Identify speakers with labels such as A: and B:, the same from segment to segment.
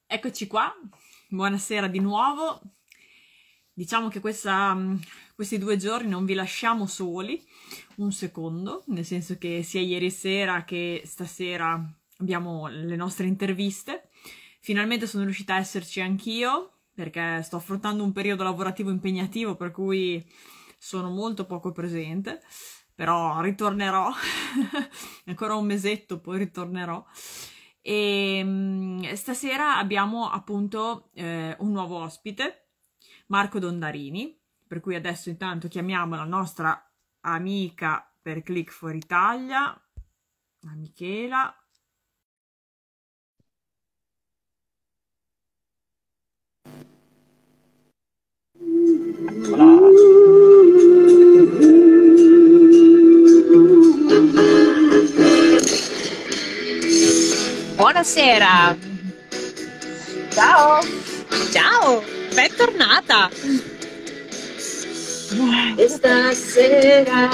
A: Eccoci qua, buonasera di nuovo. Diciamo che questi 2 giorni non vi lasciamo soli un secondo, nel senso che sia ieri sera che stasera abbiamo le nostre interviste. Finalmente sono riuscita a esserci anch'io, perché sto affrontando un periodo lavorativo impegnativo, per cui sono molto poco presente, però ritornerò, ancora un mesetto, poi ritornerò. E stasera abbiamo appunto un nuovo ospite, Marco Dondarini, per cui adesso intanto chiamiamo la nostra amica per Click for Italia, la Michela.
B: Buonasera.
C: Ciao!
B: Ciao, bentornata.
C: E stasera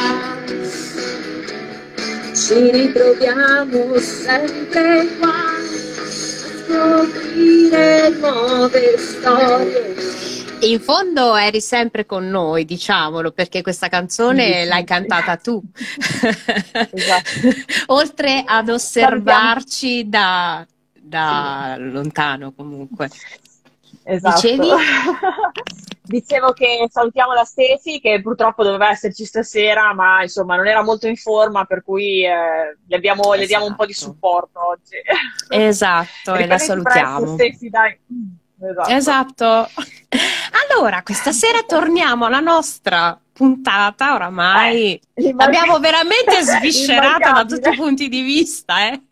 C: ci ritroviamo sempre qua a scoprire nuove storie.
B: In fondo eri sempre con noi, diciamolo, perché questa canzone
C: Sì,
B: l'hai
C: sì.
B: cantata tu.
C: Esatto.
B: Oltre ad osservarci da lontano comunque.
C: Esatto.
B: Dicevi?
C: Dicevo che salutiamo la Steffi, che purtroppo doveva esserci stasera, ma insomma non era molto in forma, per cui le diamo un po' di
B: Esatto.
C: supporto oggi.
B: Esatto, e la
C: Riprenditi presto,
B: salutiamo.
C: Steffi, dai.
B: Esatto. Allora, questa sera torniamo alla nostra puntata, oramai l'abbiamo veramente sviscerata da tutti i punti di vista, eh?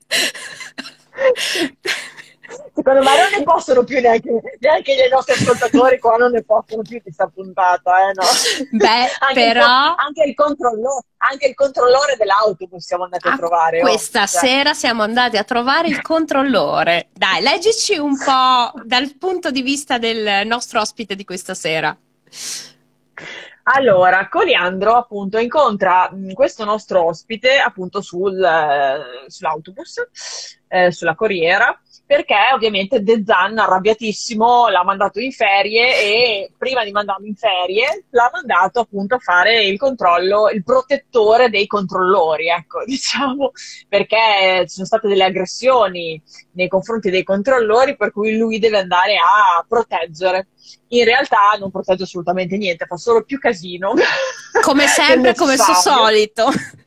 C: Secondo me non ne possono più neanche i nostri ascoltatori qua, non ne possono più di questa puntata, no?
B: Beh,
C: Anche
B: però
C: anche il controllore dell'autobus siamo andati a trovare.
B: questa sera siamo andati a trovare il controllore. Dai, leggici un po' dal punto di vista del nostro ospite di questa sera.
C: Allora, Coliandro appunto incontra questo nostro ospite appunto sull'autobus, sulla corriera, perché ovviamente De Zan, arrabbiatissimo, l'ha mandato in ferie e prima di mandarlo in ferie l'ha mandato appunto a fare il controllo, il protettore dei controllori, ecco, diciamo, perché ci sono state delle aggressioni nei confronti dei controllori, per cui lui deve andare a proteggere. In realtà non protegge assolutamente niente, fa solo più casino.
B: Come sempre, come suo solito.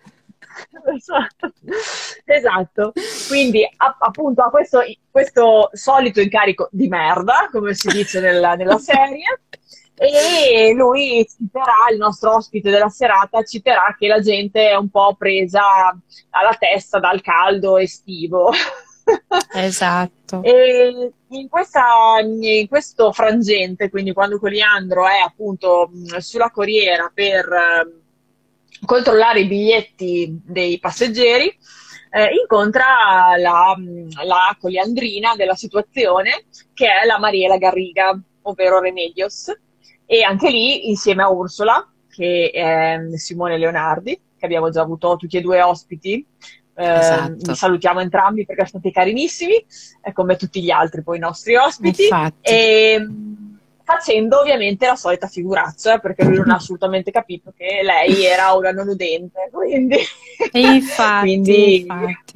C: Esatto. Quindi appunto ha questo solito incarico di merda, come si dice nella serie, e lui citerà, il nostro ospite della serata citerà che la gente è un po' presa alla testa dal caldo estivo.
B: Esatto.
C: E in questo frangente, quindi quando Coliandro è appunto sulla corriera per controllare i biglietti dei passeggeri, incontra la coliandrina della situazione, che è la Mariela Garriga, ovvero Remedios, e anche lì insieme a Ursula, che è Simone Leonardi, che abbiamo già avuto tutti e due ospiti.
B: Esatto.
C: Li salutiamo entrambi perché sono stati carinissimi, come tutti gli altri poi i nostri ospiti.
B: Infatti.
C: E facendo ovviamente la solita figuraccia, perché lui non ha assolutamente capito che lei era una non udente, quindi
B: Infatti.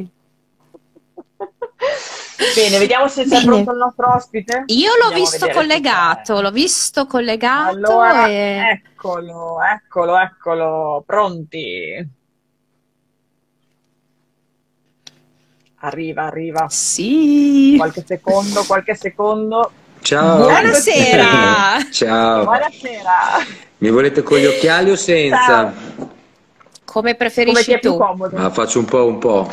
C: Bene, vediamo se c'è pronto il nostro ospite.
B: Io l'ho visto collegato,
C: allora,
B: e...
C: eccolo, pronti. Arriva.
B: Sì.
C: Qualche secondo.
D: Ciao.
B: Buonasera.
D: Ciao.
C: Buonasera.
D: Mi volete con gli occhiali o senza?
C: Ciao.
B: Come
C: Come
B: preferisci
C: ti è più
B: tu?
C: comodo?
D: Ma faccio un po'.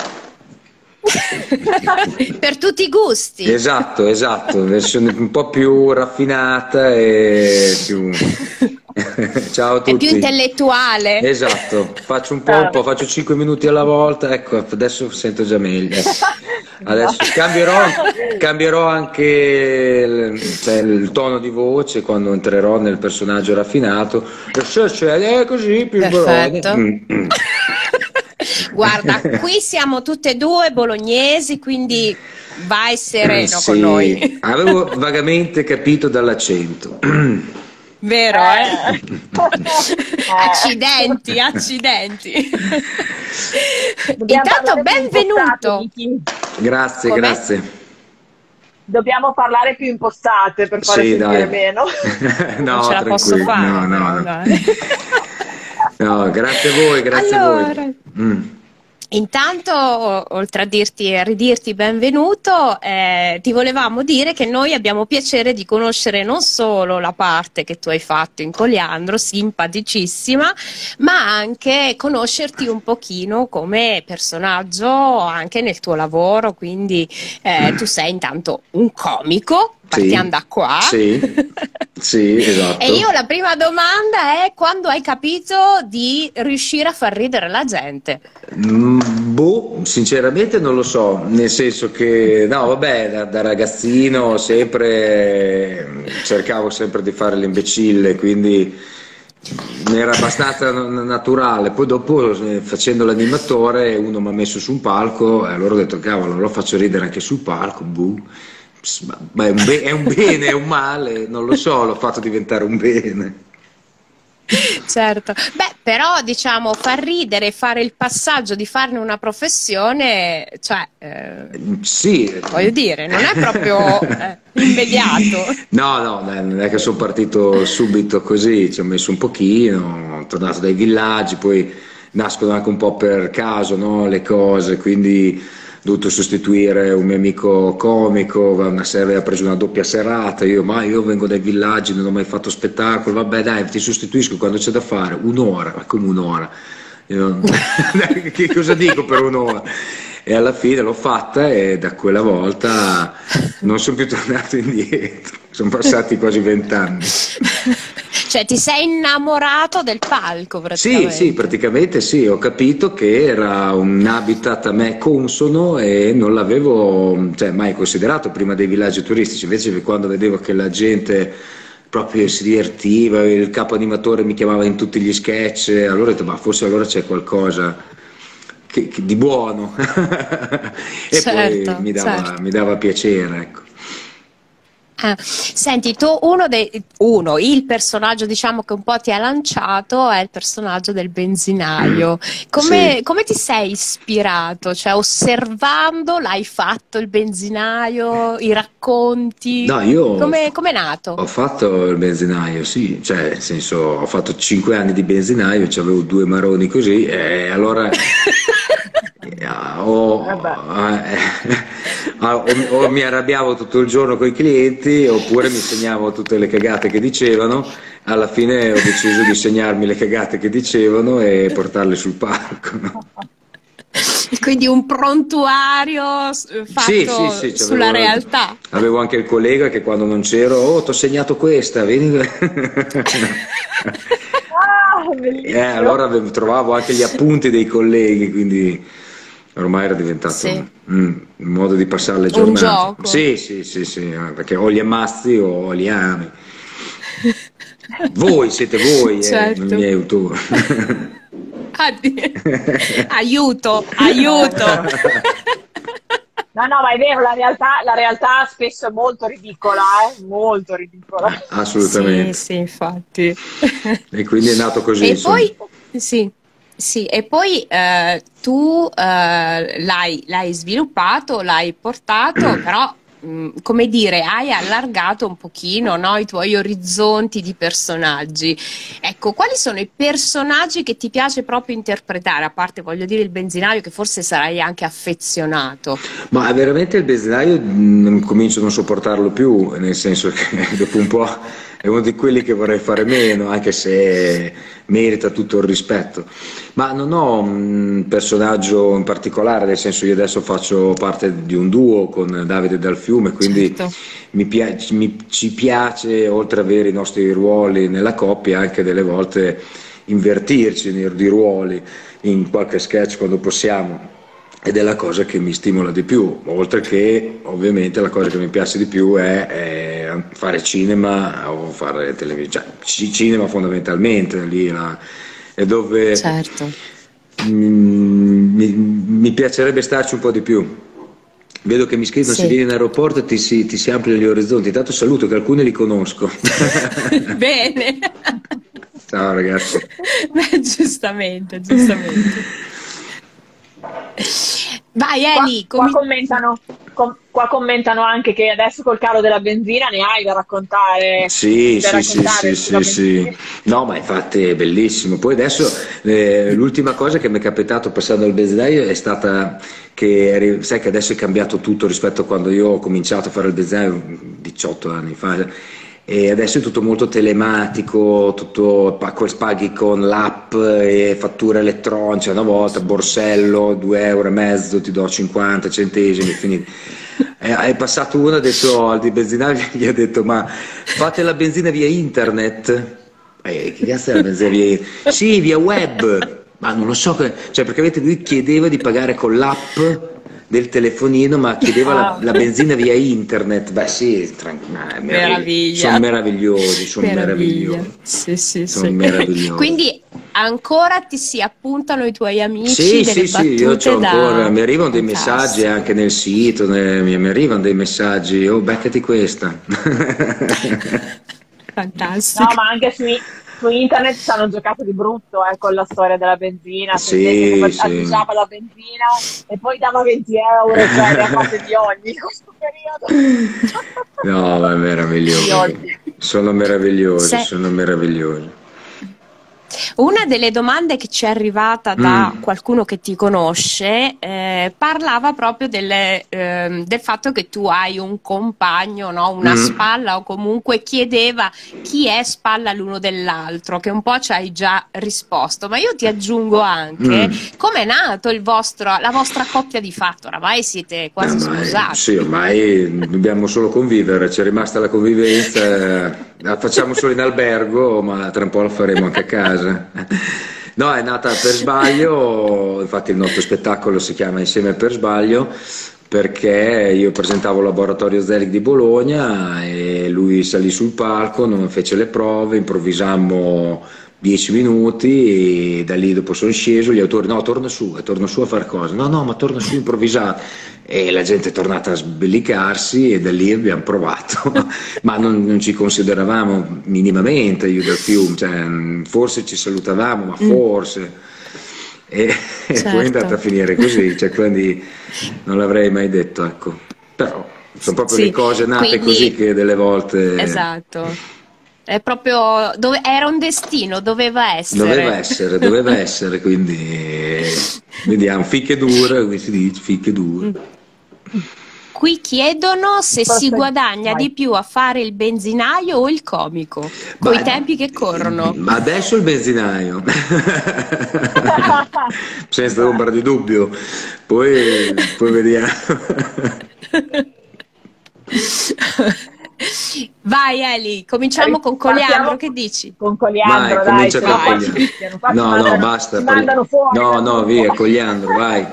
B: Per tutti i gusti.
D: Esatto, versione un po' più raffinata e più... Ciao a tutti.
B: È più intellettuale.
D: Esatto, faccio un po', faccio 5 minuti alla volta, ecco, adesso sento già meglio. Adesso cambierò anche il tono di voce quando entrerò nel personaggio raffinato. È così più
B: perfetto. Guarda, qui siamo tutte e due bolognesi, quindi vai sereno
D: Sì,
B: con noi.
D: avevo vagamente capito dall'accento.
B: Vero, eh? Accidenti, accidenti.
C: Dobbiamo
B: Intanto
C: parlare più
B: benvenuto.
C: impostate, Vicky.
D: Grazie,
B: Com'è?
D: grazie.
C: Dobbiamo parlare più impostate per fare
D: Sì,
C: sentire
D: dai.
C: meno.
B: Non
D: No,
B: ce la posso
D: tranquillo.
B: fare,
D: No, no,
B: però,
D: no.
B: dai.
D: No, grazie a voi, grazie a
B: Allora,
D: voi. Mm.
B: intanto, oltre a ridirti benvenuto, ti volevamo dire che noi abbiamo piacere di conoscere non solo la parte che tu hai fatto in Coliandro, simpaticissima, ma anche conoscerti un pochino come personaggio anche nel tuo lavoro. Quindi tu sei intanto un comico, partiamo
D: Sì,
B: da qua.
D: sì, sì, esatto.
B: E io la prima domanda è: quando hai capito di riuscire a far ridere la gente?
D: Boh, sinceramente non lo so, nel senso che, no, vabbè, da ragazzino cercavo sempre di fare l'imbecille, quindi mi era abbastanza naturale. Poi dopo, facendo l'animatore, uno mi ha messo su un palco e allora ho detto, cavolo, lo faccio ridere anche sul palco, boh. Ma è un bene, è un male, non lo so, l'ho fatto diventare un bene.
B: Certo, beh, però diciamo far ridere, fare il passaggio di farne una professione, cioè,
D: Sì.
B: voglio dire, non è proprio immediato.
D: No, no, non è che sono partito subito così, ci ho messo un pochino, ho tornato dai villaggi, poi nascono anche un po' per caso, no, le cose, quindi ho dovuto sostituire un mio amico comico, una sera ha preso una doppia serata, ma io vengo dai villaggi, non ho mai fatto spettacolo, vabbè dai, ti sostituisco quando c'è da fare, un'ora, ma come un'ora? Io, che cosa dico per un'ora? E alla fine l'ho fatta e da quella volta non sono più tornato indietro, sono passati quasi 20 anni.
B: Cioè ti sei innamorato del palco praticamente.
D: Sì, praticamente sì, ho capito che era un habitat a me consono e non l'avevo, cioè, mai considerato prima dei villaggi turistici, invece quando vedevo che la gente proprio si divertiva, il capo animatore mi chiamava in tutti gli sketch, allora ho detto, ma forse allora c'è qualcosa di buono e
B: Certo,
D: poi
B: certo.
D: mi dava piacere, ecco.
B: Senti, tu il personaggio diciamo che un po' ti ha lanciato è il personaggio del benzinaio.
D: Sì.
B: Come ti sei ispirato? Cioè, osservando, l'hai fatto il benzinaio, i racconti?
D: No, io
B: Come è nato?
D: ho fatto il benzinaio, sì, cioè, nel senso, ho fatto 5 anni di benzinaio, avevo 2 maroni così, e allora o mi arrabbiavo tutto il giorno con i clienti, oppure mi segnavo tutte le cagate che dicevano. Alla fine ho deciso di segnarmi le cagate che dicevano e portarle sul palco, no?
B: Quindi un prontuario fatto
D: Sì,
B: sulla realtà.
D: avevo anche il collega che quando non c'ero, ti ho segnato questa, vieni.
C: Bellissimo.
D: Allora trovavo anche gli appunti dei colleghi, quindi ormai era diventato
B: Sì.
D: un modo di passare le
B: Un
D: giornate.
B: gioco.
D: Sì, perché o li ammazzi o li ami. Voi siete voi,
B: Certo.
D: i miei autori.
B: Aiuto.
C: No, ma è vero, la realtà spesso è molto ridicola, molto ridicola.
D: Assolutamente.
B: Sì, infatti.
D: E quindi è nato così,
B: E
D: insomma.
B: poi, sì, e poi tu l'hai sviluppato, l'hai portato, però, come dire, hai allargato un pochino, no, i tuoi orizzonti di personaggi. Ecco, quali sono i personaggi che ti piace proprio interpretare, a parte, voglio dire, il benzinaio, che forse sarai anche affezionato?
D: Ma veramente il benzinaio comincio a non sopportarlo più, nel senso che dopo un po' è uno di quelli che vorrei fare meno, anche se merita tutto il rispetto. Ma non ho un personaggio in particolare, nel senso io adesso faccio parte di un duo con Davide Dal Fiume, quindi
B: Certo.
D: ci piace, oltre ad avere i nostri ruoli nella coppia, anche delle volte invertirci di ruoli in qualche sketch quando possiamo. Ed è la cosa che mi stimola di più, oltre che ovviamente la cosa che mi piace di più è fare cinema o fare televisione, cioè, cinema fondamentalmente, lì è dove
B: Certo.
D: mi piacerebbe starci un po' di più, Vedo che mi scrivono se
B: Sì.
D: vieni in aeroporto ti si ampliano gli orizzonti. Intanto saluto che alcuni li conosco.
B: Bene.
D: Ciao ragazzi.
B: Beh, giustamente, giustamente. Vai Eli,
C: Qua commentano anche che adesso col caro della benzina ne hai da raccontare,
D: Sì,
C: da
D: sì, sì,
C: raccontare
D: sì,
C: sulla
D: sì, sì.
C: benzina.
D: No, ma infatti è bellissimo. Poi adesso l'ultima cosa che mi è capitato passando al benzinaio è stata che, sai che adesso è cambiato tutto rispetto a quando io ho cominciato a fare il benzinaio 18 anni fa. E adesso è tutto molto telematico, tutto paghi con l'app e fattura elettronica, una volta borsello, 2,50 € ti do 50 centesimi, finito. È passato uno, ha detto al di benzinaio, gli ha detto ma fate la benzina via internet? Che cazzo è la benzina via internet? Sì, via web, ma non lo so, cioè perché lui chiedeva di pagare con l'app del telefonino, ma chiedeva la benzina via internet. Beh sì,
B: meraviglia.
D: sono meravigliosi, sono
B: Meraviglia.
D: meravigliosi,
B: Sì, sì,
D: sono
B: sì.
D: meravigliosi.
B: Quindi ancora ti si appuntano i tuoi amici
D: Sì,
B: delle
D: sì, sì, io
B: battute
D: c'ho ancora, mi arrivano dei messaggi
B: Fantastico.
D: anche nel sito, mi arrivano dei messaggi, oh beccati questa.
C: No,
B: Fantastico.
C: ma anche su internet ci hanno giocato di brutto, con la storia della benzina. C'è gente che
D: Sì, sì.
C: assaggiava la benzina e poi dava 20 €, cioè ne ha fatte di ogni in questo periodo.
D: No, ma è
C: Di
D: meraviglioso,
C: ogni.
D: sono meravigliosi,
B: Se-
D: sono meravigliosi.
B: Una delle domande che ci è arrivata da
D: Mm,
B: qualcuno che ti conosce parlava proprio del fatto che tu hai un compagno, no? Una
D: mm.
B: spalla, o comunque chiedeva chi è spalla l'uno dell'altro, che un po' ci hai già risposto, ma io ti aggiungo anche
D: Mm.
B: com'è nato la vostra coppia di fatto. Oramai siete quasi
D: Ormai,
B: sposati.
D: sì, ormai dobbiamo solo convivere, c'è rimasta la convivenza, la facciamo solo in albergo, ma tra un po' la faremo anche a casa. No, è nata per sbaglio, infatti il nostro spettacolo si chiama Insieme per sbaglio, perché io presentavo il laboratorio Zelig di Bologna e lui salì sul palco, non fece le prove, improvvisammo 10 minuti e da lì dopo sono sceso, gli autori no, torna su, e torno su a fare cosa? No, no, ma torna su improvvisato. E la gente è tornata a sbellicarsi e da lì abbiamo provato, ma non ci consideravamo minimamente io del fiume, cioè, forse ci salutavamo, ma
B: Mm,
D: forse. E, e poi è andata a
B: certo.
D: finire così, cioè, quindi non l'avrei mai detto, ecco. Però sono proprio le
B: Sì,
D: cose nate così
B: quindi
D: che delle volte
B: esatto. È proprio era un destino, doveva essere.
D: doveva essere, quindi vediamo, finché dura, come si dice, finché dura.
B: Mm. Qui chiedono se si
C: Perfetto.
B: guadagna
C: Vai.
B: di più a fare il benzinaio o il comico, coi
D: Ma,
B: tempi che corrono.
D: ma adesso il benzinaio, senza ombra di dubbio, poi vediamo.
B: Vai Eli, cominciamo con Coliandro,
C: Partiamo
B: che dici?
C: con
D: Vai,
C: Coliandro, dai,
D: comincia
C: se no
D: con
C: qua
B: Vai.
C: ci
D: Cogliandro.
C: picchiano, qua
D: No, no, basta.
C: ci mandano fuori
D: No,
C: dal
D: no,
C: gruppo.
D: via, Cogliandro, vai.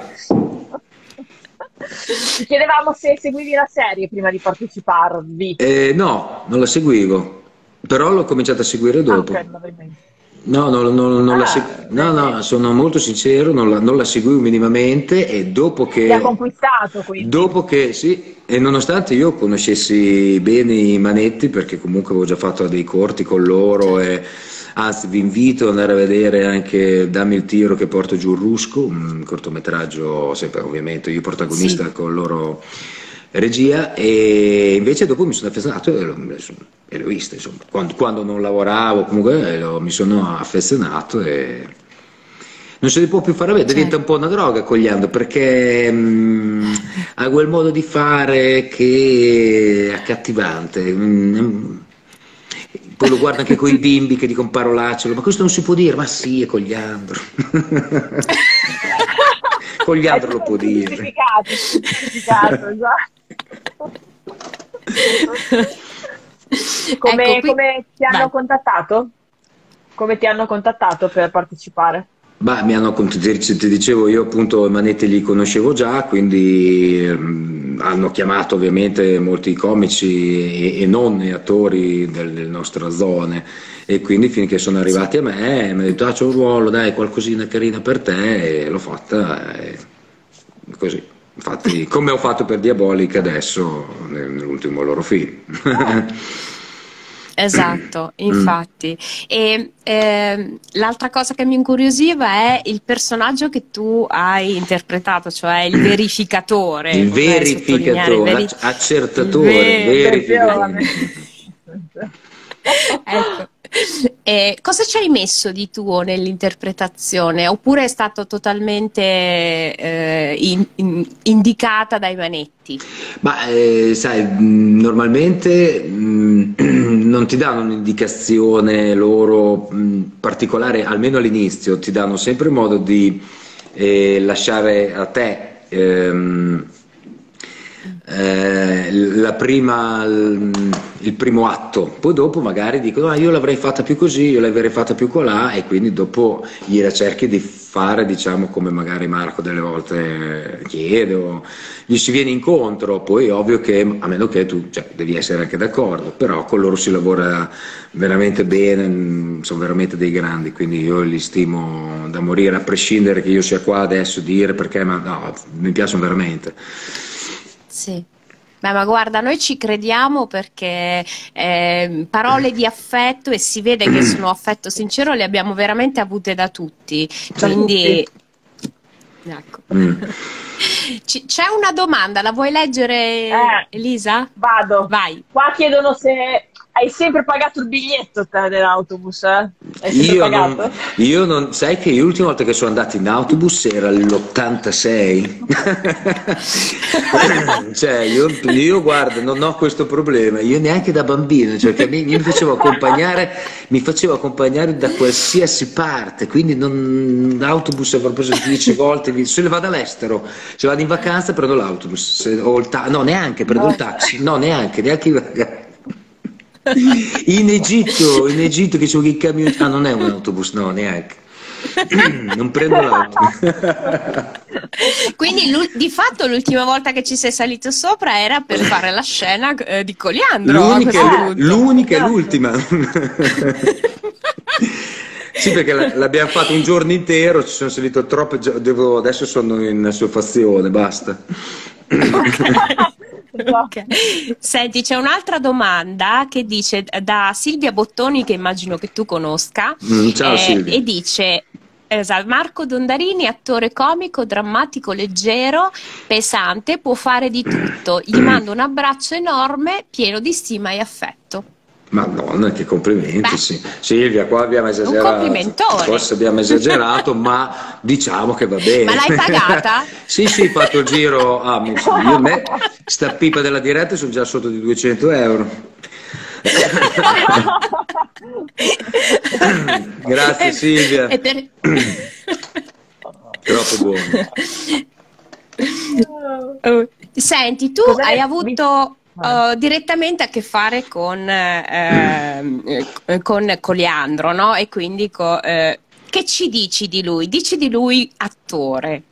C: Ti chiedevamo se seguivi la serie prima di parteciparvi.
D: No, non la seguivo, però l'ho cominciato a seguire
C: Ah, ok,
D: dopo.
C: non l'avevi mai.
D: No, non la no,
C: Bene.
D: no, sono molto sincero, non la seguivo minimamente e
C: Ti ha conquistato quindi.
D: dopo che sì, e nonostante io conoscessi bene i Manetti, perché comunque avevo già fatto dei corti con loro,
B: Certo.
D: e anzi vi invito ad andare a vedere anche Dammi il tiro che porto giù il rusco, un cortometraggio, sempre ovviamente io
B: Sì.
D: protagonista con loro regia, e invece dopo mi sono affezionato e l'ho vista, insomma, quando non lavoravo comunque mi sono affezionato e non se ne può più fare a vedere, diventa
B: Certo.
D: un po' una droga Cogliando perché ha quel modo di fare che è accattivante. Poi lo guarda anche con i bimbi che dicono parolacce, ma questo non si può dire, ma sì, è Cogliandro.
C: È
D: Cogliandro lo
C: tutto
D: può dire.
C: giustificato, esatto.
B: Ecco, qui
C: Come ti hanno
B: vai.
C: contattato? Come ti hanno contattato per partecipare?
D: Bah, ti dicevo, io appunto i Manetti li conoscevo già, quindi hanno chiamato ovviamente molti comici e non attori delle nostre zone e quindi finché sono
B: Sì.
D: arrivati a me mi hanno detto c'è un ruolo, dai, qualcosina carina per te e l'ho fatta così. Infatti, come ho fatto per Diabolica adesso, nell'ultimo loro film.
B: Esatto, infatti. E l'altra cosa che mi incuriosiva è il personaggio che tu hai interpretato, cioè il verificatore.
D: Il
B: vorrei sottolineare,
D: verificatore, accertatore, verificatore.
B: Ecco. Cosa ci hai messo di tuo nell'interpretazione? Oppure è stato totalmente indicata dai manetti?
D: Ma sai, normalmente non ti danno un'indicazione loro particolare, almeno all'inizio, ti danno sempre modo di lasciare a te il primo atto, poi dopo magari dicono io l'avrei fatta più così, io l'avrei fatta più colà, e quindi dopo gli cerchi di fare, diciamo, come magari Marco delle volte chiede, o gli si viene incontro. Poi ovvio che, a meno che tu, cioè, devi essere anche d'accordo, però con loro si lavora veramente bene, sono veramente dei grandi, quindi io li stimo da morire, a prescindere che io sia qua adesso a dire perché, ma no, mi piacciono veramente.
B: Sì. Beh, ma guarda, noi ci crediamo perché parole di affetto, e si vede che sono affetto sincero, le abbiamo veramente avute da tutti. Quindi, ecco. C'è una domanda, la vuoi leggere, Elisa?
C: Vado.
B: Vai.
C: Qua chiedono se hai sempre pagato il biglietto te dell'autobus, eh? Hai sempre pagato?
D: Io non, sai che l'ultima volta che sono andato in autobus era l'86. Cioè, io guarda, non ho questo problema, io neanche da bambino, cioè che mi facevo accompagnare da qualsiasi parte, quindi l'autobus avrò preso 10 volte, se vado all'estero, se vado in vacanza prendo l'autobus, no, neanche prendo il taxi, no, neanche in vacanza. In Egitto che c'è il camion, non è un autobus, no, neanche. Non prendo l'autobus.
B: Quindi di fatto l'ultima volta che ci sei salito sopra era per fare la scena di Coliandro.
D: L'unica e l'ultima. Sì, perché l'abbiamo fatto un giorno intero, ci sono salito troppo, adesso sono in assuefazione, basta.
B: Okay. Senti, c'è un'altra domanda che dice da Silvia Bottoni, che immagino che tu conosca.
D: Ciao Silvia.
B: E dice Marco Dondarini, attore comico, drammatico, leggero, pesante, può fare di tutto. Gli mando un abbraccio enorme, pieno di stima e affetto.
D: Madonna, che complimenti. Sì. Silvia, qua abbiamo esagerato.
B: Un complimentone.
D: Forse abbiamo esagerato, ma diciamo che va bene.
B: Ma l'hai pagata?
D: Sì, ho fatto il giro. Sta pipa della diretta sono già sotto di 200 euro. Grazie Silvia. Troppo buono.
B: Senti, tu hai avuto direttamente a che fare con Coliandro, no? E quindi che ci dici di lui? Dici di lui attore.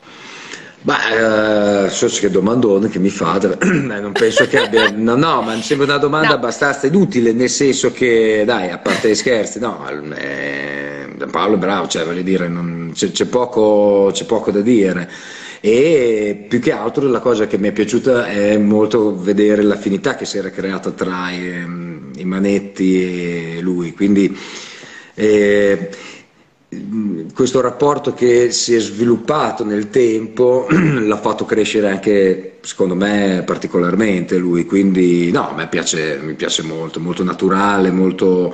D: So che domandone che mi fate, non penso che abbia, no, ma mi sembra una domanda abbastanza inutile, nel senso che, dai, a parte gli scherzi, no, Paolo è bravo, cioè voglio dire, c'è poco da dire. E più che altro la cosa che mi è piaciuta è molto vedere l'affinità che si era creata tra i Manetti e lui, quindi questo rapporto che si è sviluppato nel tempo l'ha fatto crescere anche, secondo me, particolarmente lui, quindi no, mi piace molto, molto naturale, molto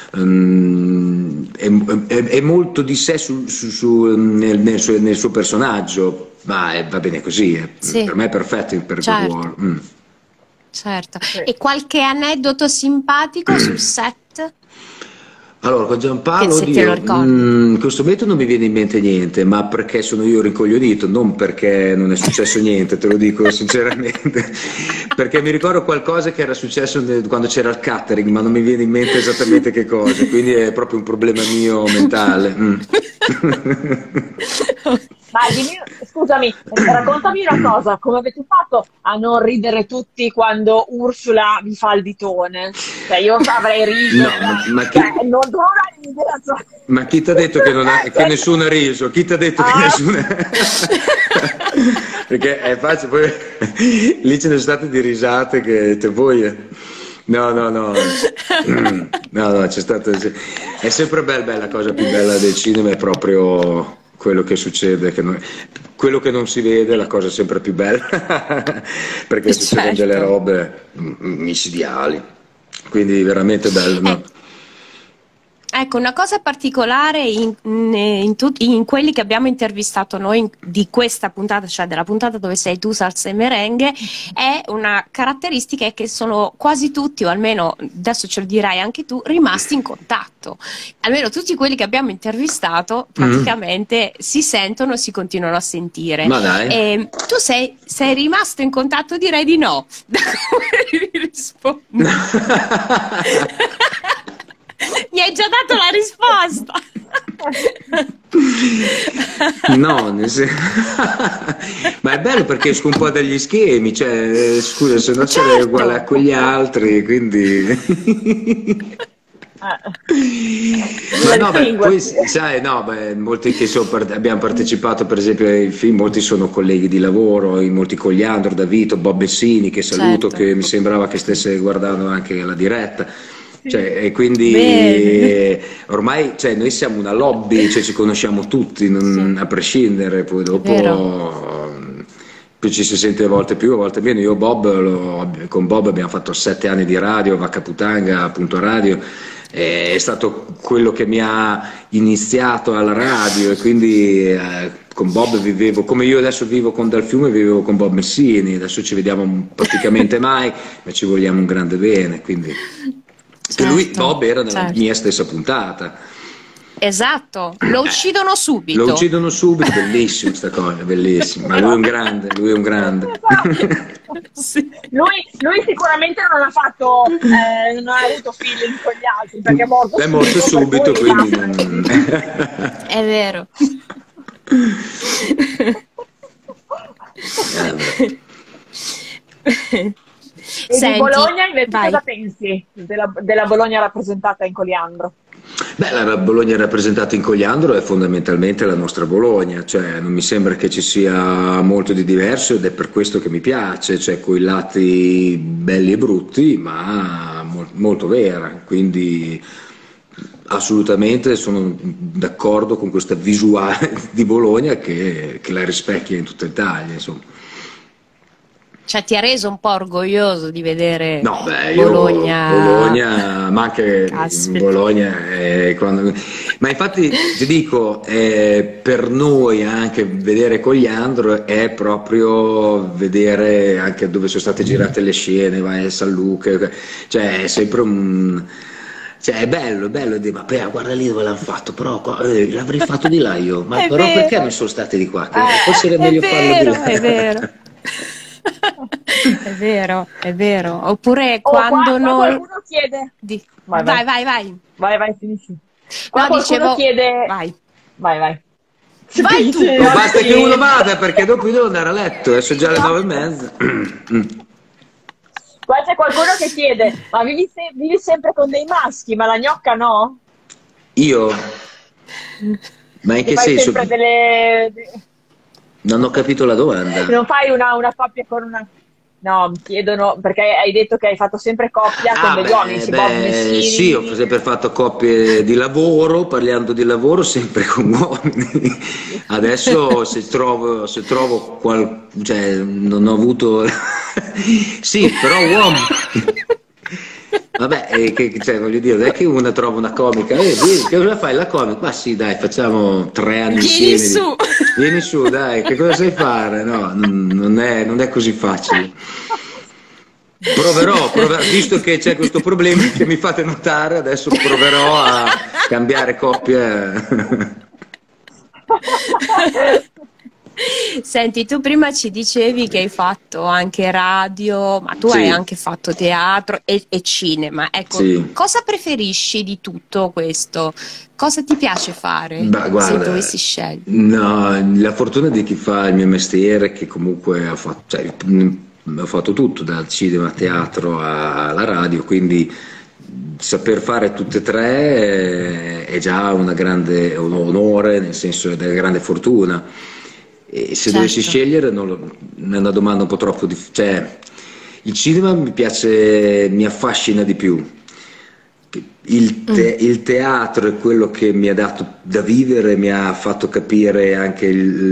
D: è molto di sé nel suo personaggio, ma va bene così,
B: sì.
D: Per me è perfetto per il ruolo.
B: Certo. E qualche aneddoto simpatico sul set?
D: Allora, con Giampaolo, in questo momento non mi viene in mente niente, ma perché sono io rincoglionito, non perché non è successo niente, te lo dico sinceramente, perché mi ricordo qualcosa che era successo quando c'era il catering, ma non mi viene in mente esattamente che cosa, quindi è proprio un problema mio mentale.
C: Ma scusami, raccontami una cosa, come avete fatto a non ridere tutti quando Ursula vi fa il ditone? Cioè io avrei riso, non ridere.
D: Ma chi ti ha detto che nessuno ha riso? Chi ti ha detto che nessuno perché è facile, poi lì ce ne sono state di risate che te voi... No, no, no, no, no, c'è stato... È sempre bella, la cosa più bella del cinema è proprio quello che succede, quello che non si vede è la cosa sempre più bella, perché succedono delle robe micidiali, quindi veramente bello, no?
B: Ecco, una cosa particolare in quelli che abbiamo intervistato noi di questa puntata, cioè della puntata dove sei tu, Salsa e Merengue, è una caratteristica è che sono quasi tutti, o almeno adesso ce lo dirai anche tu, rimasti in contatto. Almeno tutti quelli che abbiamo intervistato praticamente si sentono e si continuano a sentire.
D: Ma dai.
B: Tu sei rimasto in contatto? Direi di no. Da come mi rispondi? Mi hai già dato la risposta.
D: No, ma è bello perché esco un po' dagli schemi, cioè, scusa, se no sarei uguale a quegli altri, quindi... Ma no, poi sai, no, molti che abbiamo partecipato per esempio ai film, molti sono colleghi di lavoro, molti Cogliandro, Davito, Bob Messini, che saluto, che mi sembrava che stesse guardando anche la diretta. Cioè, e quindi ormai, cioè, noi siamo una lobby, cioè, ci conosciamo tutti, a prescindere, poi dopo più ci si sente a volte più, a volte meno. Io con Bob abbiamo fatto 7 anni di radio, Vaccaputanga, appunto radio, è stato quello che mi ha iniziato alla radio, e quindi con Bob vivevo, come io adesso vivo con Dal Fiume, vivevo con Bob Messini, adesso ci vediamo praticamente mai, ma ci vogliamo un grande bene, quindi... Bob era nella mia stessa puntata.
B: Esatto, lo uccidono subito.
D: Lo uccidono subito, bellissima questa cosa, bellissima. Ma lui è un grande, lui è un grande.
C: Sì. Lui sicuramente non ha fatto, non ha avuto feeling con gli altri, perché è morto
B: subito,
D: quindi
B: è vero.
C: E di Bologna invece cosa pensi della Bologna rappresentata in Coliandro?
D: Beh, la Bologna rappresentata in Cogliandro è fondamentalmente la nostra Bologna, cioè non mi sembra che ci sia molto di diverso, ed è per questo che mi piace, cioè coi lati belli e brutti, ma molto vera, quindi assolutamente sono d'accordo con questa visuale di Bologna che la rispecchia in tutta Italia, insomma.
B: Cioè ti ha reso un po' orgoglioso di vedere
D: Bologna, ma anche Bologna, ma infatti ti dico, per noi anche vedere Cogliandro è proprio vedere anche dove sono state girate le scene, vai a San Luca, cioè è sempre cioè è bello dire, ma guarda lì dove l'hanno fatto, però l'avrei fatto di là io, ma però vero. Perché non sono state di qua? Forse era meglio farlo di là.
B: È vero. È vero. Oppure quando
C: qualcuno chiede.
B: Vai,
C: finisci. Quando qualcuno chiede. Vai
B: tu.
D: Non basta che uno vada, perché dopo io devo andare a letto, sono già le 9:30.
C: Qua c'è qualcuno che chiede: ma vivi sempre con dei maschi, ma la gnocca no?
D: Io? Ma in che senso? Non ho capito la domanda.
C: Non fai una coppia con una... No, mi chiedono, perché hai detto che hai fatto sempre coppia con degli uomini.
D: Sì, ho sempre fatto coppie di lavoro, parlando di lavoro sempre con uomini. Adesso se trovo cioè non ho avuto... Sì, però uomini... Vabbè, cioè, voglio dire, non è che una trova una comica, che cosa fai la comica? Ma sì, dai, facciamo 3 anni insieme. Vieni su, dai, che cosa sai fare? No, non è così facile. Proverò, visto che c'è questo problema che mi fate notare, adesso proverò a cambiare coppia.
B: Senti, tu prima ci dicevi che hai fatto anche radio, ma tu hai anche fatto teatro e cinema. Ecco, cosa preferisci di tutto questo? Cosa ti piace fare?
D: Guarda,
B: se dovessi scegliere?
D: No, la fortuna di chi fa il mio mestiere, che comunque ho fatto tutto, dal cinema, teatro alla radio, quindi saper fare tutte e tre è già un onore, nel senso è una grande fortuna. E se dovessi scegliere, è una domanda un po' troppo difficile. Cioè, il cinema mi piace, mi affascina di più. Il teatro è quello che mi ha dato da vivere, mi ha fatto capire anche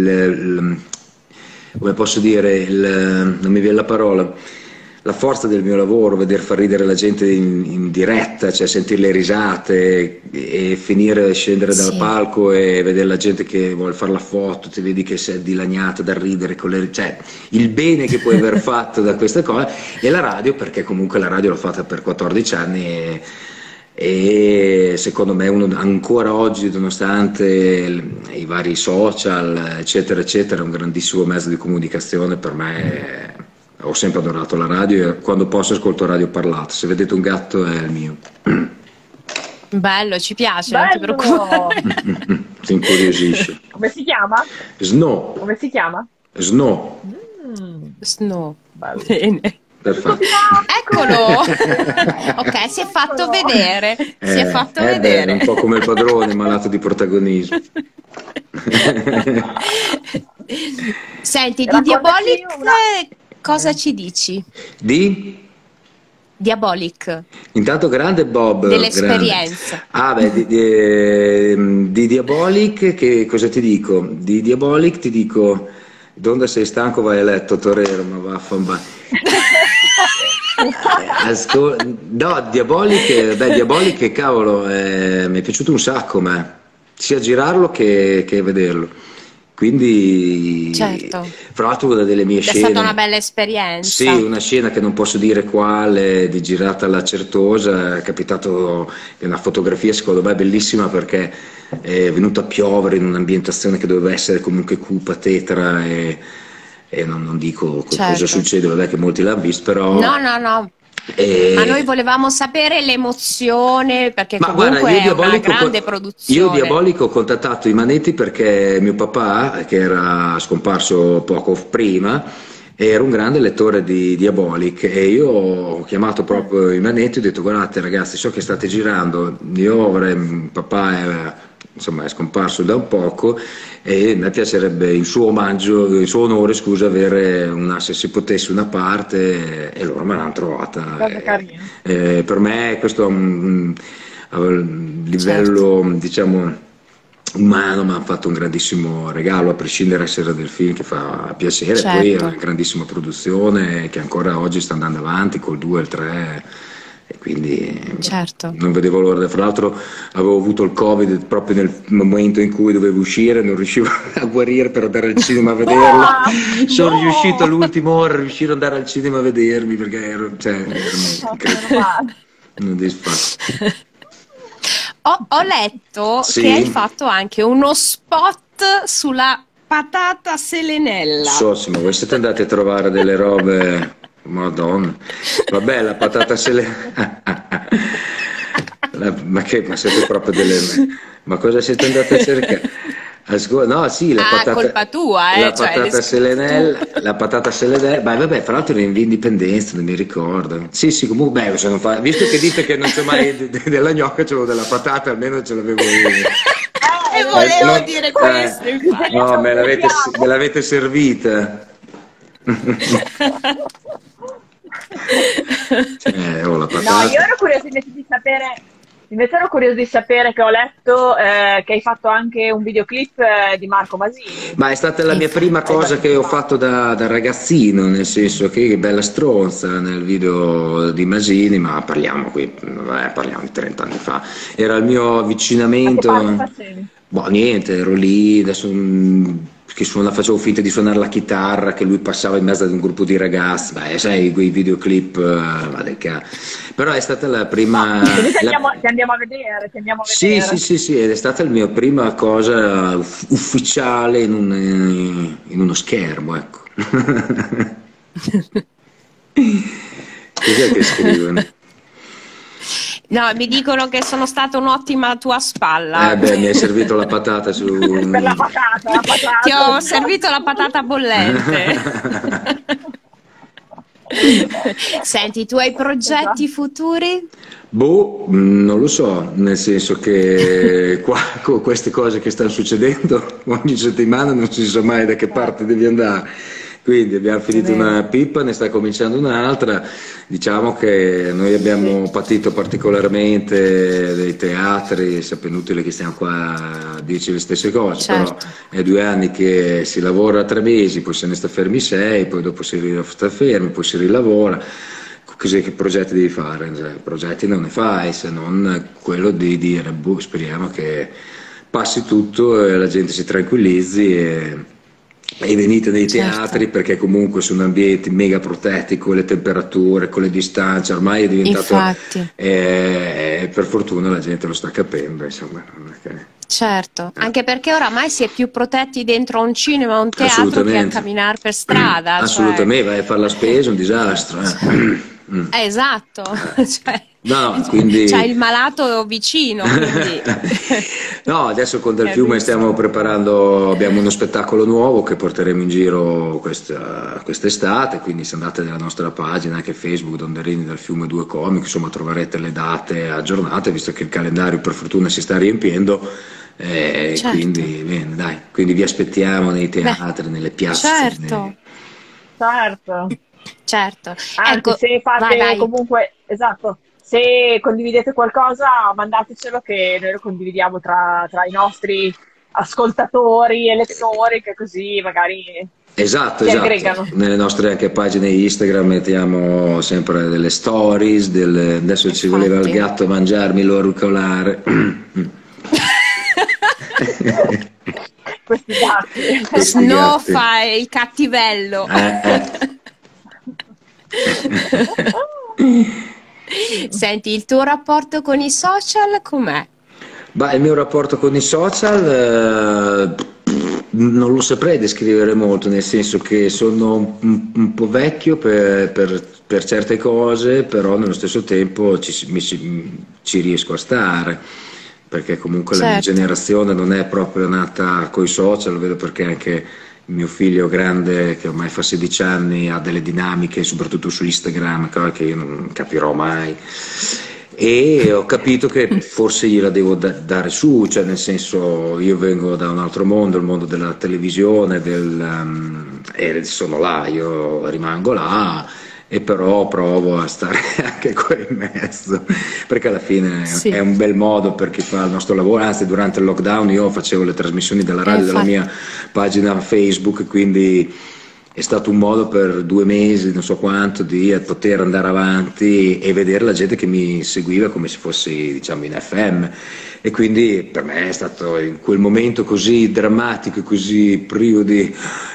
D: come posso dire, non mi viene la parola, la forza del mio lavoro, veder far ridere la gente in diretta, cioè sentire le risate e finire, scendere dal palco e vedere la gente che vuole fare la foto, ti vedi che sei dilaniata dal ridere, cioè il bene che puoi aver fatto da questa cosa, e la radio, perché comunque la radio l'ho fatta per 14 anni e secondo me ancora oggi, nonostante i vari social eccetera eccetera, è un grandissimo mezzo di comunicazione. Per me ho sempre adorato la radio e quando posso ascolto radio parlato. Se vedete un gatto è il mio.
B: Bello, ci piace,
C: Bello.
B: non ti preoccupare.
D: Ti incuriosisce.
C: Come si chiama?
D: Snow.
C: Come si chiama?
D: Snow.
B: Snow.
C: Bello.
B: Bene.
D: Perfetto.
B: Eccolo! Ok, si è fatto vedere. Si è fatto vedere.
D: È un po' come il padrone, malato di protagonismo.
B: Senti, di Diabolic cosa ci dici?
D: Di?
B: Diabolic.
D: Intanto grande Bob.
B: Dell'esperienza.
D: Di Diabolic, che cosa ti dico? Di Diabolic ti dico, donde sei stanco vai a letto, torero, ma vaffanculo. No, Diabolic, cavolo, mi è piaciuto un sacco, sia girarlo che vederlo. Quindi,
B: certo.
D: Fra l'altro, una delle mie scene.
B: È stata una bella esperienza.
D: Sì, una scena che non posso dire quale, di girata alla Certosa, è capitato una fotografia secondo me bellissima perché è venuto a piovere in un'ambientazione che doveva essere comunque cupa, tetra e non dico cosa succede, vabbè che molti l'hanno visto, però...
B: No. Ma noi volevamo sapere l'emozione, perché comunque
D: guarda,
B: è una grande produzione.
D: Io Diabolic ho contattato i Manetti perché mio papà, che era scomparso poco prima, era un grande lettore di Diabolic e io ho chiamato proprio i Manetti e ho detto: guardate ragazzi, so che state girando, papà insomma, è scomparso da un poco e a me piacerebbe in suo omaggio, in suo onore, scusa, avere se si potesse una parte, e loro me l'hanno trovata. Per me questo è a livello diciamo umano mi ha fatto un grandissimo regalo, a prescindere dall'essere del film che fa piacere, poi è una grandissima produzione che ancora oggi sta andando avanti col 2 e il 3. E quindi non vedevo l'ora. Fra l'altro avevo avuto il Covid proprio nel momento in cui dovevo uscire, non riuscivo a guarire per andare al cinema a vederlo. Sono riuscito all'ultima ora a riuscire ad andare al cinema a vedermi perché ero non disfatto.
B: Ho letto che hai fatto anche uno spot sulla patata selenella.
D: Ma voi siete andati a trovare delle robe. Madonna, vabbè, la patata ma siete proprio ma cosa siete andati a cercare? No, sì,
B: colpa tua,
D: la patata selenella, vabbè, fra l'altro in via Indipendenza, non mi ricordo. Sì, comunque, visto che dite che non c'è mai della gnocca, c'avevo della patata, almeno ce l'avevo io.
B: E volevo dire questo, infatti.
D: No, me l'avete servita. La patata.
C: No, io ero curiosa di sapere che ho letto che hai fatto anche un videoclip di Marco Masini.
D: Ma è stata la mia prima cosa che ho fatto da ragazzino, nel senso che bella stronza nel video di Masini, ma parliamo di 30 anni fa. Era il mio avvicinamento.
C: Ma che parte facevi?
D: Niente, ero lì, adesso facevo finta di suonare la chitarra, che lui passava in mezzo ad un gruppo di ragazzi, sai, quei videoclip, però è stata la prima...
C: Ti andiamo a vedere,
D: Sì, ed è stata la mia prima cosa ufficiale in uno schermo, ecco. Cos'è che scrivono?
B: No, mi dicono che sono stata un'ottima tua spalla.
D: Mi hai servito la patata su...
C: Per la patata.
B: Ti ho servito la patata bollente. Senti, tu hai progetti futuri?
D: Boh, non lo so, nel senso che qua con queste cose che stanno succedendo ogni settimana non si sa mai da che parte devi andare. Quindi abbiamo finito una pippa, ne sta cominciando un'altra. Diciamo che noi abbiamo patito particolarmente dei teatri, è inutile che stiamo qua a dirci le stesse cose,
B: Certo.
D: però è 2 anni che si lavora 3 mesi, poi se ne sta fermi 6, poi dopo si sta fermi, poi si rilavora. Così che progetti devi fare? Cioè, progetti non ne fai se non quello di dire, boh, speriamo che passi tutto e la gente si tranquillizzi e venite nei teatri
B: Certo.
D: perché comunque sono ambienti mega protetti con le temperature, con le distanze, ormai è diventato,
B: Infatti.
D: per fortuna la gente lo sta capendo, insomma, non è che-
B: Certo, anche perché oramai si è più protetti dentro un cinema o un teatro che a
D: assolutamente,
B: camminare per strada, cioè,
D: assolutamente, vai a fare la spesa, è un disastro.
B: esatto, cioè,
D: No, quindi
B: c'hai il malato vicino, quindi
D: no, adesso con Del
B: è
D: Fiume
B: giusto.
D: stiamo preparando, abbiamo uno spettacolo nuovo che porteremo in giro quest'estate, quindi se andate nella nostra pagina anche Facebook, Donderini del Fiume 2 Comic, insomma troverete le date aggiornate, visto che il calendario per fortuna si sta riempiendo,
B: Certo.
D: quindi bene, dai, quindi vi aspettiamo nei
B: Beh,
D: teatri, nelle piazze,
B: certo,
C: Certo.
B: certo.
C: Anzi,
B: Ecco,
C: se
B: vai,
C: fate
B: vai.
C: comunque, esatto, se condividete qualcosa, mandatecelo che noi lo condividiamo tra i nostri ascoltatori e lettori, che così magari
D: Esatto,
C: si
D: esatto.
C: aggregano.
D: Nelle nostre anche pagine Instagram mettiamo sempre delle stories, adesso ci voleva il
B: Infatti.
D: gatto mangiarmi l'auricolare.
C: Questi dati.
D: Questi gatti.
B: Snoffa è il cattivello. Senti, il tuo rapporto con i social com'è?
D: Beh, il mio rapporto con i social non lo saprei descrivere molto, nel senso che sono un po' vecchio per certe cose, però nello stesso tempo ci riesco a stare, perché comunque la mia
B: Certo,
D: generazione non è proprio nata con i social, lo vedo perché anche mio figlio grande, che ormai fa 16 anni, ha delle dinamiche, soprattutto su Instagram, cose che io non capirò mai. E ho capito che forse gliela devo dare su, cioè nel senso io vengo da un altro mondo, il mondo della televisione, e sono là, io rimango là e però provo a stare anche qua in mezzo, perché alla fine è
B: sì,
D: un bel modo per chi fa il nostro lavoro, anzi durante il lockdown io facevo le trasmissioni della radio della
B: infatti,
D: mia pagina Facebook, quindi è stato un modo per 2 mesi, non so quanto, di poter andare avanti e vedere la gente che mi seguiva come se fossi, diciamo, in FM. E quindi per me è stato in quel momento così drammatico, così privo di...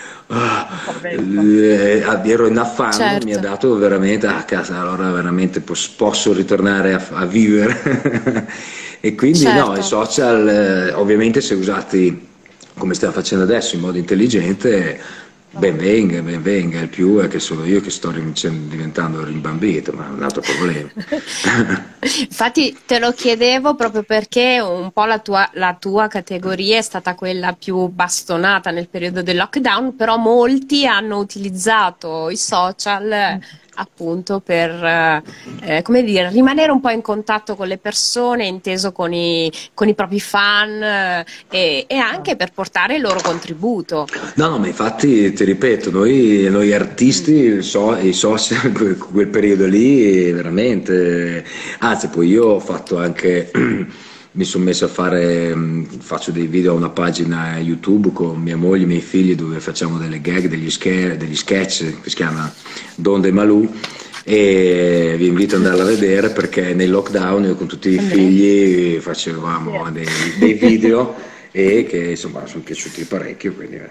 D: ero in affanno, mi ha
B: certo,
D: dato veramente, casa, allora veramente posso ritornare a vivere. E quindi no, i
B: certo.
D: social ovviamente se usati come stiamo facendo adesso in modo intelligente, ben venga, il più è che sono io che sto diventando rimbambito, ma è un altro problema.
B: Infatti te lo chiedevo proprio perché un po' la tua categoria è stata quella più bastonata nel periodo del lockdown, però molti hanno utilizzato i social appunto per come dire, rimanere un po' in contatto con le persone, inteso con i propri fan e anche per portare il loro contributo.
D: No, no, ma infatti ti ripeto, noi artisti, i social, quel periodo lì, veramente, anzi poi io ho fatto anche, mi sono messo a fare, faccio dei video a una pagina YouTube con mia moglie e i miei figli dove facciamo delle gag, degli sketch che si chiama Donde e Malù e vi invito ad andarla a vedere perché nel lockdown io con tutti i figli facevamo dei video e che insomma sono piaciuti parecchio, quindi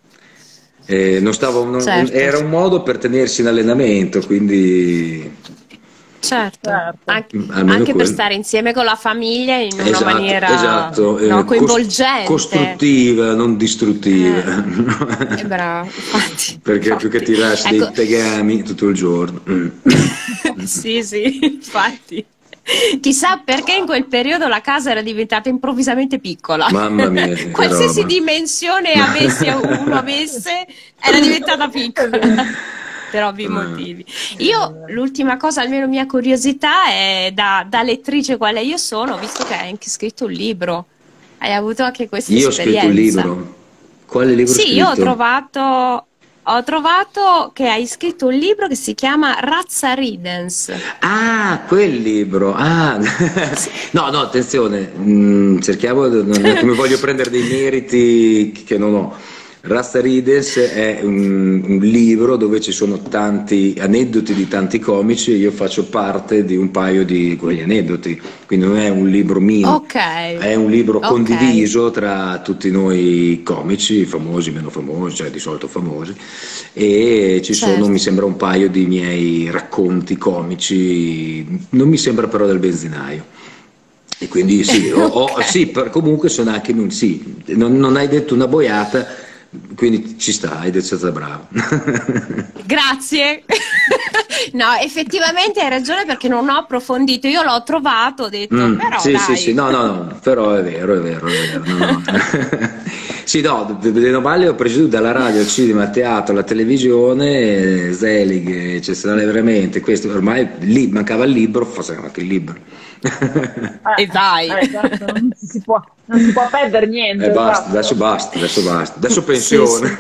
B: Certo.
D: era un modo per tenersi in allenamento, quindi
B: Certo,
C: Certo.
D: almeno
B: anche per
D: quello.
B: stare insieme con la famiglia in una
D: Esatto,
B: maniera
D: esatto,
B: no, coinvolgente.
D: costruttiva, non distruttiva,
B: Bravo, infatti,
D: perché più che
B: infatti.
D: tirarsi dei
B: Ecco,
D: tegami tutto il giorno.
B: sì, sì, infatti. Chissà perché in quel periodo la casa era diventata improvvisamente piccola.
D: Mamma mia, che
B: Qualsiasi
D: roba.
B: dimensione uno avesse, era diventata piccola. per ovvi motivi. Io, l'ultima cosa, almeno mia curiosità, è da lettrice quale io sono, visto che hai anche scritto un libro. Hai avuto anche questa esperienza.
D: Io ho scritto un libro. Quale libro hai scritto?
B: Sì, io ho trovato che hai scritto un libro che si chiama Razza Ridens.
D: Ah, quel libro. Ah. No, attenzione, cerchiamo, non è che mi voglio prendere dei meriti che non ho. Razza Ridens è un libro dove ci sono tanti aneddoti di tanti comici e io faccio parte di un paio di quegli aneddoti, quindi non è un libro mio, è un libro condiviso tra tutti noi comici, famosi, meno famosi, cioè di solito famosi, e ci sono, mi sembra, un paio di miei racconti comici, non mi sembra però del benzinaio. E quindi sì, sì, comunque sono anche, sì, non hai detto una boiata. Quindi ci sta, hai detto stata brava.
B: Grazie. No, effettivamente hai ragione perché non ho approfondito, io l'ho trovato, ho detto, però
D: sì,
B: dai.
D: sì, no, però è vero, no. Sì, no, bene o male ho preso dalla radio, al cinema, al teatro, alla televisione, Zelig, eccezionale veramente, questo ormai lì mancava il libro, facciamo anche il libro.
B: E dai.
C: Certo, non si può perdere niente.
D: Basta, adesso pensione.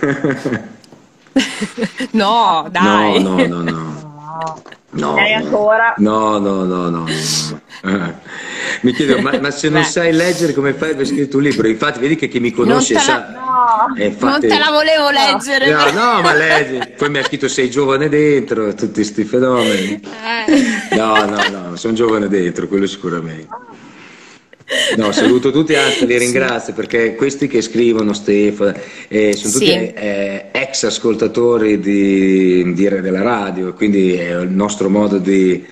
B: Sì. No, dai.
C: No, ancora?
D: No. Mi chiedo, ma se non sai leggere come fai per scrivere un libro? Infatti vedi che chi mi conosce sa.
B: Non te la volevo leggere.
D: No, ma leggi. Poi mi ha scritto sei giovane dentro, tutti questi fenomeni. No, sono giovane dentro, quello sicuramente. No, saluto tutti, anzi li ringrazio perché questi che scrivono, Stefano, sono tutti ex ascoltatori della radio, quindi è il nostro modo di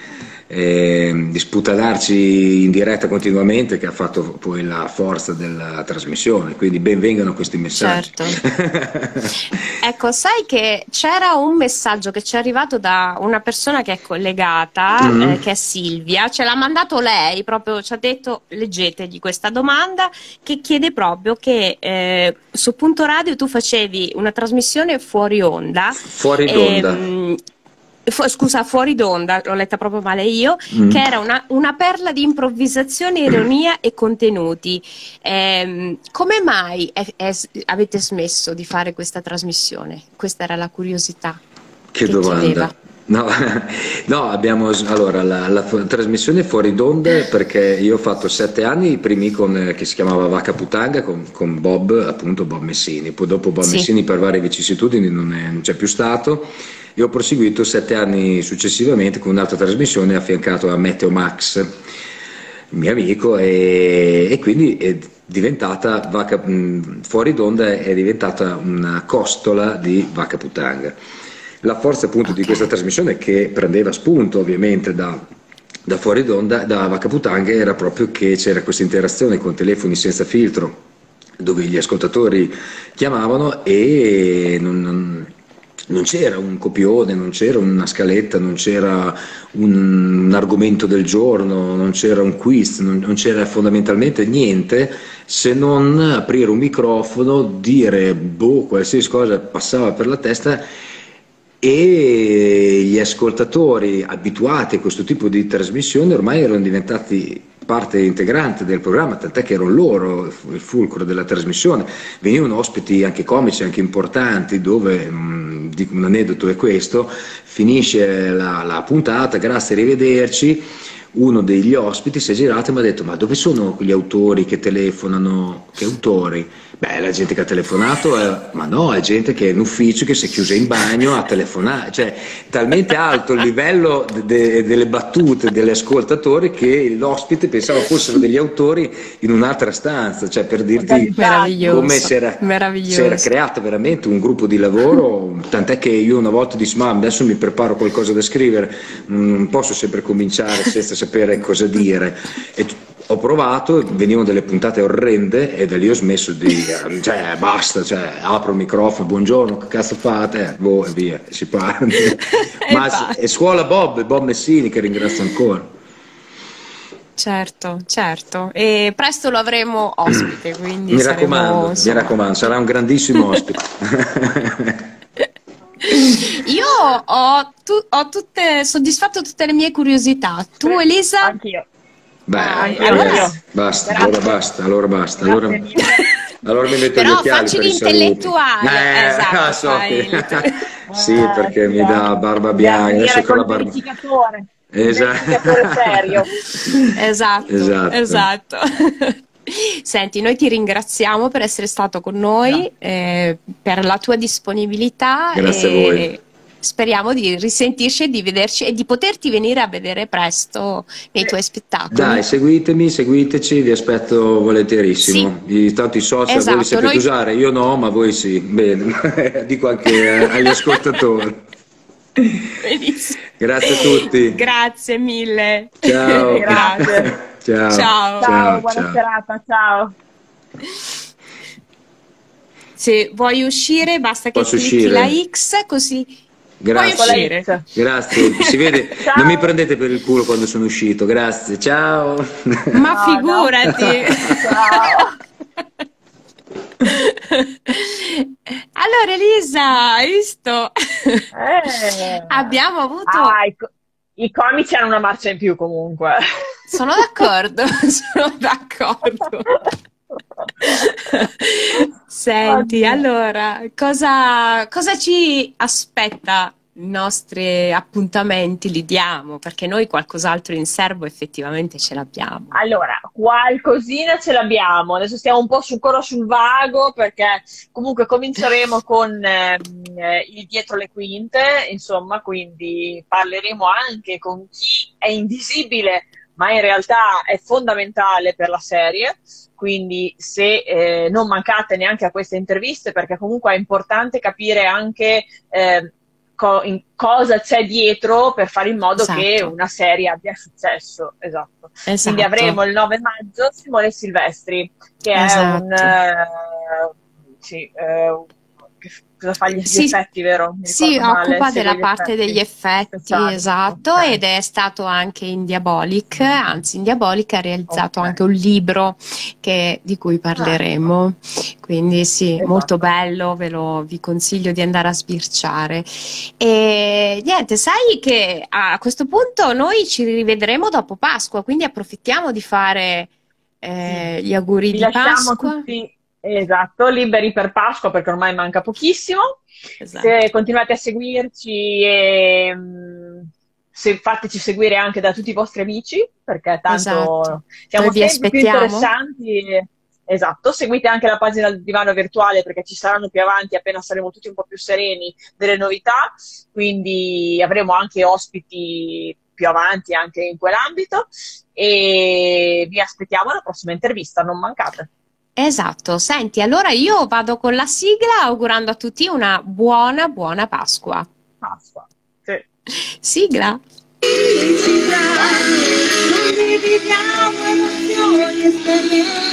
D: sputanarci in diretta continuamente che ha fatto poi la forza della trasmissione, quindi ben vengano questi messaggi.
B: Certo. Ecco, sai che c'era un messaggio che ci è arrivato da una persona che è collegata, che è Silvia, ce l'ha mandato lei, proprio ci ha detto leggetegli questa domanda, che chiede proprio che su Punto Radio tu facevi una trasmissione fuori onda.
D: Fuori d'onda.
B: Scusa, fuori d'onda, l'ho letta proprio male io, che era una perla di improvvisazione, ironia e contenuti. Come mai avete smesso di fare questa trasmissione? Questa era la curiosità.
D: Che domanda. No, abbiamo allora la trasmissione fuori d'onda perché io ho fatto 7 anni, i primi che si chiamava Vacca Putanga con Bob, appunto Bob Messini, poi dopo Bob Messini per varie vicissitudini non c'è più stato. E ho proseguito 7 anni successivamente con un'altra trasmissione affiancato a Meteo Max, mio amico, e quindi è diventata fuori d'onda, è diventata una costola di Vacca Putanga. La forza appunto di questa trasmissione, che prendeva spunto ovviamente da fuori d'onda, da Vacca Putanga, era proprio che c'era questa interazione con telefoni senza filtro dove gli ascoltatori chiamavano e non c'era un copione, non c'era una scaletta, non c'era un argomento del giorno, non c'era un quiz, non c'era fondamentalmente niente se non aprire un microfono, dire qualsiasi cosa passava per la testa, e gli ascoltatori abituati a questo tipo di trasmissione ormai erano diventati parte integrante del programma, tant'è che erano loro il fulcro della trasmissione. Venivano ospiti anche comici, anche importanti, dove, dico, un aneddoto è questo, finisce la puntata, grazie, arrivederci, uno degli ospiti si è girato e mi ha detto: ma dove sono gli autori che telefonano? Che autori? Beh, la gente che ha telefonato, ma no, è gente che è in ufficio, che si è chiusa in bagno a telefonare, cioè talmente alto il livello delle battute degli ascoltatori che l'ospite pensava fossero degli autori in un'altra stanza, cioè per dirti come si era creato veramente un gruppo di lavoro, tant'è che io una volta dissi: ma adesso mi preparo qualcosa da scrivere, non posso sempre cominciare senza sapere cosa dire. Ho provato, venivano delle puntate orrende e da lì ho smesso cioè basta, cioè apro il microfono, buongiorno, che cazzo fate? E via, si parte. Ma è scuola Bob Messini, che ringrazio ancora.
B: Certo, e presto lo avremo ospite, quindi
D: mi raccomando, sarà un grandissimo ospite.
B: Io ho soddisfatto tutte le mie curiosità. Tu, Elisa?
C: Anch'io.
D: Beh,
B: allora
D: basta,
C: Grazie.
D: allora basta.
C: Grazie mille.
D: Allora mi metto gli
B: però
D: occhiali
B: facci
D: per i saluti.
B: l'intellettuale, esatto,
D: So
B: fai
D: che... Sì, perché mi dà barba bianca.
C: Devi
D: Adesso
C: venire
D: con la
C: col
D: barba...
C: verificatore. Il
D: Esatto.
C: verificatore serio.
B: Esatto. Senti, noi ti ringraziamo per essere stato con noi, per la tua disponibilità.
D: Grazie a voi.
B: Speriamo di risentirci e di vederci e di poterti venire a vedere presto nei tuoi spettacoli.
D: Dai, seguiteci, vi aspetto volentierissimo. Tanto i social voi li sapete usare, io no, ma voi sì. Bene, dico anche agli ascoltatori.
B: Benissimo.
D: Grazie a tutti.
B: Grazie mille.
D: Ciao.
C: Grazie.
D: Ciao.
C: Buona serata, ciao.
B: Se vuoi uscire, basta che clicchi la X, così puoi uscire.
D: Grazie, si vede. Non mi prendete per il culo quando sono uscito, grazie, ciao.
B: Ma figurati.
C: Ciao.
B: Allora Elisa, hai visto? Abbiamo avuto...
C: I comici hanno una marcia in più comunque.
B: Sono d'accordo. Senti, allora, cosa ci aspetta? I nostri appuntamenti li diamo, perché noi qualcos'altro in serbo effettivamente ce l'abbiamo.
C: Allora, qualcosina ce l'abbiamo, adesso stiamo un po' ancora sul vago, perché comunque cominceremo con il dietro le quinte, insomma, quindi parleremo anche con chi è invisibile, ma in realtà è fondamentale per la serie. Quindi se non mancate neanche a queste interviste, perché comunque è importante capire anche cosa c'è dietro per fare in modo che una serie abbia successo. Esatto. Quindi avremo il 9 maggio Simone Silvestri, che è cosa fa gli effetti, vero?
B: Si occupa della parte degli effetti, esatto, ed è stato anche in Diabolic, anzi in Diabolic ha realizzato anche un libro di cui parleremo, quindi sì, molto bello, vi consiglio di andare a sbirciare. E niente, sai che a questo punto noi ci rivedremo dopo Pasqua, quindi approfittiamo di fare gli auguri di Pasqua. Tutti.
C: Esatto, liberi per Pasqua perché ormai manca pochissimo. Se continuate a seguirci e fateci seguire anche da tutti i vostri amici, perché tanto siamo sempre più interessanti. Esatto, seguite anche la pagina del Divano Virtuale, perché ci saranno più avanti, appena saremo tutti un po' più sereni, delle novità, quindi avremo anche ospiti più avanti anche in quell'ambito, e vi aspettiamo alla prossima intervista, non mancate.
B: Esatto, senti, allora io vado con la sigla augurando a tutti una buona Pasqua.
C: Sì.
B: Sigla.
E: Condividiamo emozioni e esperienze.